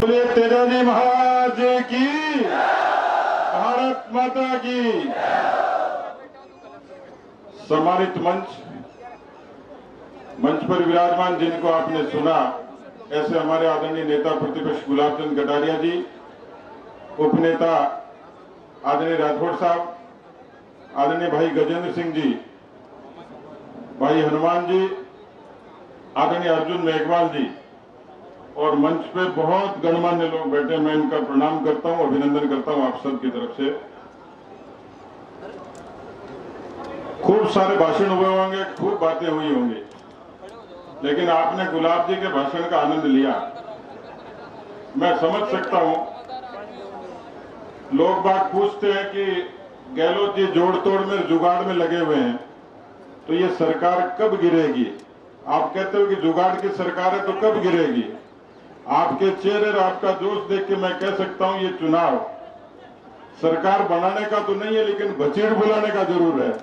बोलिए तेजाजी महाराज की, भारत माता की। सम्मानित मंच पर विराजमान जिनको आपने सुना, ऐसे हमारे आदरणीय नेता प्रतिपक्ष गुलाब चंद कटारिया जी, उपनेता आदरणीय राठौड़ साहब, आदरणीय भाई गजेंद्र सिंह जी, भाई हनुमान जी, आदरणीय अर्जुन मेघवाल जी, और मंच पे बहुत गणमान्य लोग बैठे। मैं इनका प्रणाम करता हूं, अभिनंदन करता हूं आप सब की तरफ से। खूब सारे भाषण हुए होंगे, खूब बातें हुई होंगी, लेकिन आपने गुलाब जी के भाषण का आनंद लिया। मैं समझ सकता हूं, लोग बात पूछते हैं कि गहलोत जी जोड़ तोड़ में, जुगाड़ में लगे हुए हैं, तो ये सरकार कब गिरेगी। आप कहते हो कि जुगाड़ की सरकार है तो कब गिरेगी। आपके चेहरे और आपका जोश देख के मैं कह सकता हूं, ये चुनाव सरकार बनाने का तो नहीं है, लेकिन बचीड़ बुलाने का जरूर है।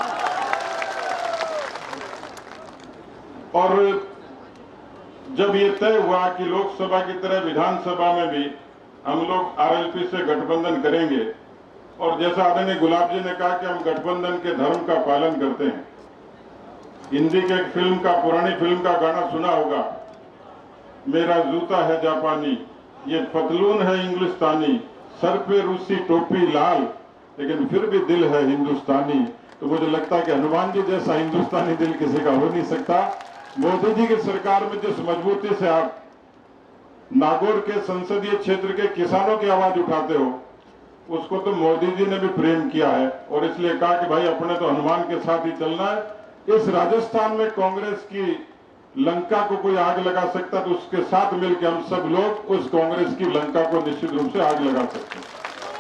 और जब ये तय हुआ कि लोकसभा की तरह विधानसभा में भी हम लोग आरएलपी से गठबंधन करेंगे, और जैसा आदरणीय गुलाब जी ने कहा कि हम गठबंधन के धर्म का पालन करते हैं। हिंदी के एक फिल्म का, पुरानी फिल्म का गाना सुना होगा, मेरा जूता है जापानी, ये पतलून है इंग्लिस्तानी, सर पे रूसी टोपी लाल, लेकिन फिर भी दिल है हिंदुस्तानी। तो मुझे लगता है कि हनुमान जी जैसा हिंदुस्तानी दिल किसी का हो नहीं सकता। मोदी जी की सरकार में जिस मजबूती से आप नागौर के संसदीय क्षेत्र के किसानों की आवाज उठाते हो, उसको तो मोदी जी ने भी प्रेम किया है, और इसलिए कहा कि भाई अपने तो हनुमान के साथ ही चलना है। इस राजस्थान में कांग्रेस की लंका को कोई आग लगा सकता, तो उसके साथ मिलकर हम सब लोग उस कांग्रेस की लंका को निश्चित रूप से आग लगा सकते हैं।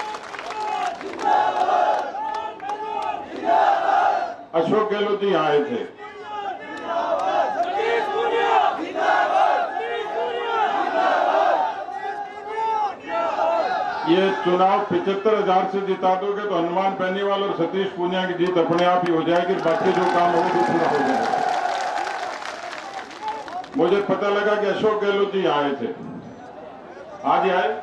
अशोक गहलोत जी आए थे, ये चुनाव 75,000 से जिता दोगे तो हनुमान बेनीवाल और सतीश पूनिया की जीत अपने आप ही हो जाएगी, बाकी जो काम हो वो पूरा हो जाएगा। मुझे पता लगा कि अशोक गहलोत जी आए थे, आज ही आए।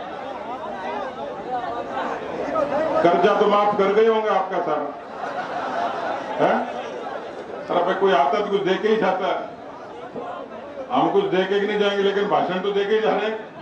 कर्जा तो माफ कर गए होंगे आपका सारा, है? सर अब कोई आता तो कुछ दे के ही जाता है। हम कुछ दे के नहीं जाएंगे, लेकिन भाषण तो दे के ही जा रहे हैं।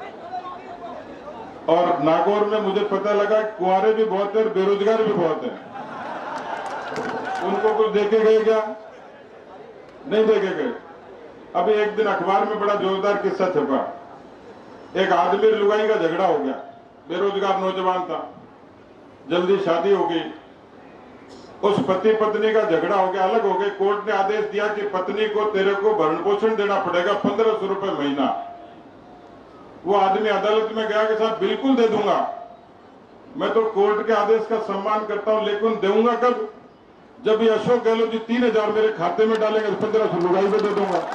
और नागौर में मुझे पता लगा कुंवारे भी बहुत है, बेरोजगार भी बहुत है। उनको कुछ देके गए क्या? नहीं देके गए। अभी एक दिन अखबार में बड़ा जोरदार किस्सा छपा, एक आदमी लुगाई का झगड़ा हो गया, बेरोजगार नौजवान था, जल्दी शादी हो गई, उस पति पत्नी का झगड़ा हो गया, अलग हो गए। कोर्ट ने आदेश दिया कि पत्नी को तेरे को भरण पोषण देना पड़ेगा 1500 रुपए महीना। वो आदमी अदालत में गया कि साहब बिल्कुल दे दूंगा, मैं तो कोर्ट के आदेश का सम्मान करता हूं, लेकिन दूंगा कब? जब ये अशोक गहलोत जी 3000 मेरे खाते में डालेंगे तो 1500 लुगाई पे दे दूंगा।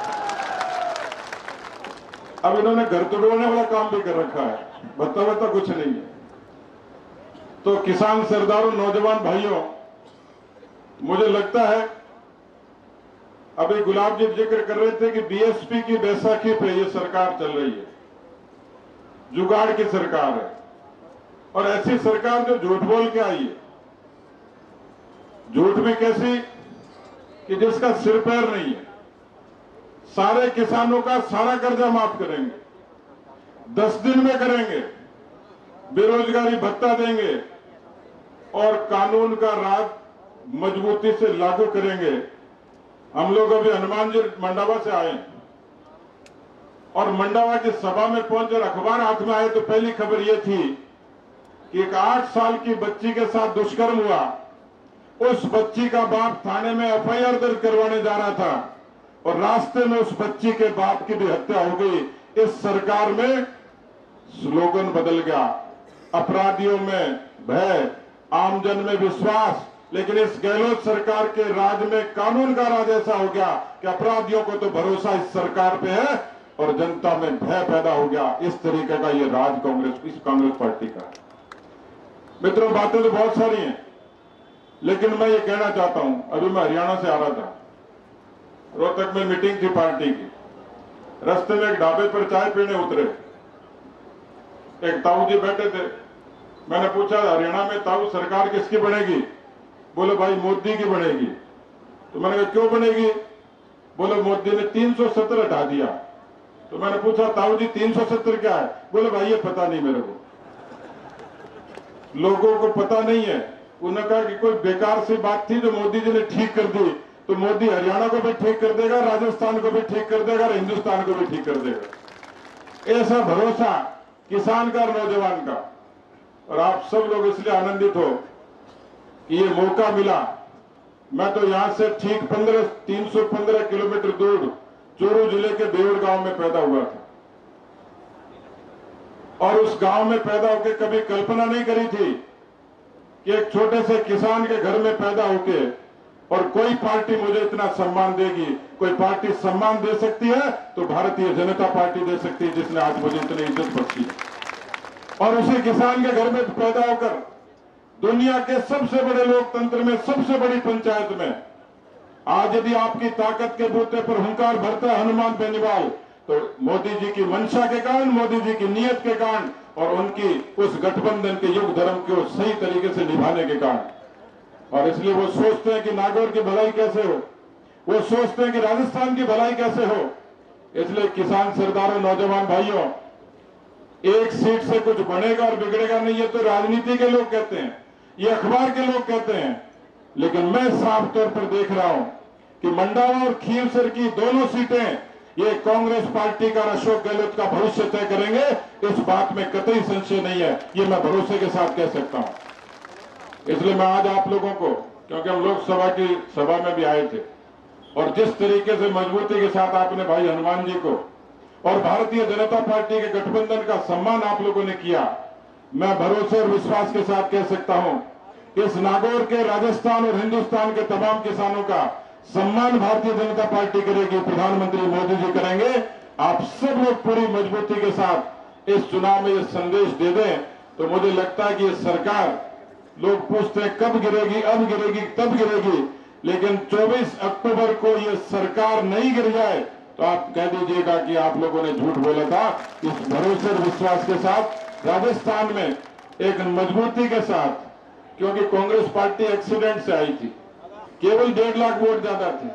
अब इन्होंने घर तोड़वाने वाला काम भी कर रखा है, बता कुछ नहीं है। तो किसान सरदारों, नौजवान भाइयों, मुझे लगता है अभी गुलाब जी जिक्र कर रहे थे कि बीएसपी की बैसाखी पे ये सरकार चल रही है, जुगाड़ की सरकार है, और ऐसी सरकार जो झूठ बोल के आई है। झूठ भी कैसी कि जिसका सिर पैर नहीं है। सारे किसानों का सारा कर्जा माफ करेंगे, 10 दिन में करेंगे, बेरोजगारी भत्ता देंगे, और कानून का राज मजबूती से लागू करेंगे। हम लोग अभी हनुमान जी मंडावा से आए, और मंडावा की सभा में पहुंचकर अखबार हाथ में आए तो पहली खबर यह थी कि एक 8 साल की बच्ची के साथ दुष्कर्म हुआ। उस बच्ची का बाप थाने में एफआईआर दर्ज करवाने जा रहा था, और रास्ते में उस बच्ची के बाप की भी हत्या हो गई। इस सरकार में स्लोगन बदल गया, अपराधियों में भय, आमजन में विश्वास। लेकिन इस गहलोत सरकार के राज में कानून का राज ऐसा हो गया कि अपराधियों को तो भरोसा इस सरकार पे है, और जनता में भय पैदा हो गया। इस तरीके का ये राज कांग्रेस पार्टी का है। मित्रों, बातें तो बहुत सारी हैं, लेकिन मैं ये कहना चाहता हूं, अभी मैं हरियाणा से आ रहा था, रोहतक में मीटिंग थी पार्टी की, रास्ते में एक ढाबे पर चाय पीने उतरे, एक ताऊ जी बैठे थे, मैंने पूछा हरियाणा में ताऊ सरकार किसकी बनेगी? बोले भाई मोदी की बनेगी। तो मैंने कहा क्यों बनेगी? बोले मोदी ने 370 हटा दिया। तो मैंने पूछा ताऊ जी 370 क्या है? बोले भाई ये पता नहीं मेरे को, लोगों को पता नहीं है। उन्होंने कहा कि कोई बेकार सी बात थी जो मोदी जी ने ठीक कर दी, तो मोदी हरियाणा को भी ठीक कर देगा, राजस्थान को भी ठीक कर देगा और हिंदुस्तान को भी ठीक कर देगा। ऐसा भरोसा किसान का और नौजवान का। और आप सब लोग इसलिए आनंदित हो कि ये मौका मिला। मैं तो यहां से ठीक 315 किलोमीटर दूर चूरू जिले के देवड़ गांव में पैदा हुआ था, और उस गांव में पैदा होकर कभी कल्पना नहीं करी थी कि एक छोटे से किसान के घर में पैदा होके और कोई पार्टी मुझे इतना सम्मान देगी। कोई पार्टी सम्मान दे सकती है तो भारतीय जनता पार्टी दे सकती है, जिसने आज मुझे इतनी इज्जत बख्शी है। और उसी किसान के घर में पैदा होकर दुनिया के सबसे बड़े लोकतंत्र में, सबसे बड़ी पंचायत में आज यदि आपकी ताकत के बूते पर हुंकार भरता है हनुमान बेनीवाल, तो मोदी जी की मंशा के कारण, मोदी जी की नीयत के कारण और उनकी उस गठबंधन के युग धर्म को सही तरीके से निभाने के कारण। और इसलिए वो सोचते हैं कि नागौर की भलाई कैसे हो, वो सोचते हैं कि राजस्थान की भलाई कैसे हो। इसलिए किसान सरदारों, नौजवान भाइयों, एक सीट से कुछ बनेगा और बिगड़ेगा नहीं, ये तो राजनीति के लोग कहते हैं, ये अखबार के लोग कहते हैं। लेकिन मैं साफ तौर पर देख रहा हूं कि मंडावा और खीवसर की दोनों सीटें ये कांग्रेस पार्टी का, अशोक गहलोत का भविष्य तय करेंगे। इस बात में कतई संशय नहीं है, ये मैं भरोसे के साथ कह सकता हूं। इसलिए मैं आज आप लोगों को, क्योंकि हम लोकसभा की सभा में भी आए थे, और जिस तरीके से मजबूती के साथ आपने भाई हनुमान जी को और भारतीय जनता पार्टी के गठबंधन का सम्मान आप लोगों ने किया, मैं भरोसे और विश्वास के साथ कह सकता हूं कि इस नागौर के, राजस्थान और हिंदुस्तान के तमाम किसानों का सम्मान भारतीय जनता पार्टी करेगी, प्रधानमंत्री मोदी जी करेंगे। आप सब लोग पूरी मजबूती के साथ इस चुनाव में ये संदेश दे दें, तो मुझे लगता है कि ये सरकार, लोग पूछते हैं कब गिरेगी, अब गिरेगी, तब गिरेगी, लेकिन 24 अक्टूबर को ये सरकार नहीं गिर जाए तो आप कह दीजिएगा कि आप लोगों ने झूठ बोला था। इस भरोसे और विश्वास के साथ राजस्थान में एक मजबूती के साथ, क्योंकि कांग्रेस पार्टी एक्सीडेंट से आई थी, केवल 1.5 लाख वोट ज्यादा थे,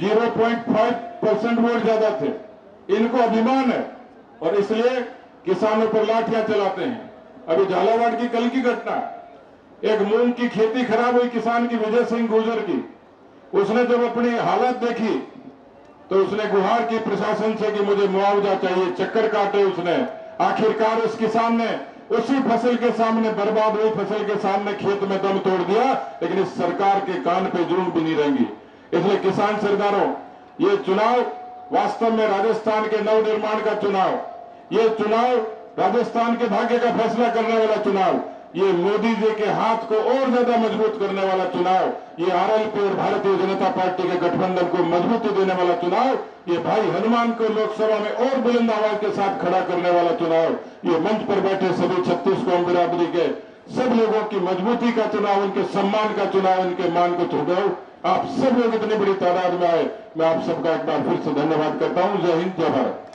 0.5% वोट ज्यादा थे। इनको अभिमान है और इसलिए किसानों पर लाठियां चलाते हैं। अभी झालावाड़ की कल की घटना, एक मूंग की खेती खराब हुई किसान की, विजय सिंह गुर्जर की, उसने जब अपनी हालत देखी तो उसने गुहार की प्रशासन से कि मुझे मुआवजा चाहिए, चक्कर काटे उसने। आखिरकार उस किसान ने उसी फसल के सामने, बर्बाद हुई फसल के सामने खेत में दम तोड़ दिया, लेकिन इस सरकार के कान पे जूं भी नहीं रहेंगी। इसलिए किसान सरदारों, ये चुनाव वास्तव में राजस्थान के नवनिर्माण का चुनाव, ये चुनाव राजस्थान के भाग्य का फैसला करने वाला चुनाव, ये मोदी जी के हाथ को और ज्यादा मजबूत करने वाला चुनाव, ये आरएलपी और भारतीय जनता पार्टी के गठबंधन को मजबूती देने वाला चुनाव, ये भाई हनुमान को लोकसभा में और बुलंद आवाज के साथ खड़ा करने वाला चुनाव, ये मंच पर बैठे सभी 36 कौम बिरादरी के सब लोगों की मजबूती का चुनाव, उनके सम्मान का चुनाव, उनके मान को चुनाव। आप सब लोग इतनी बड़ी तादाद में आए, मैं आप सबका एक बार फिर से धन्यवाद करता हूं। जय हिंद, जय भारत।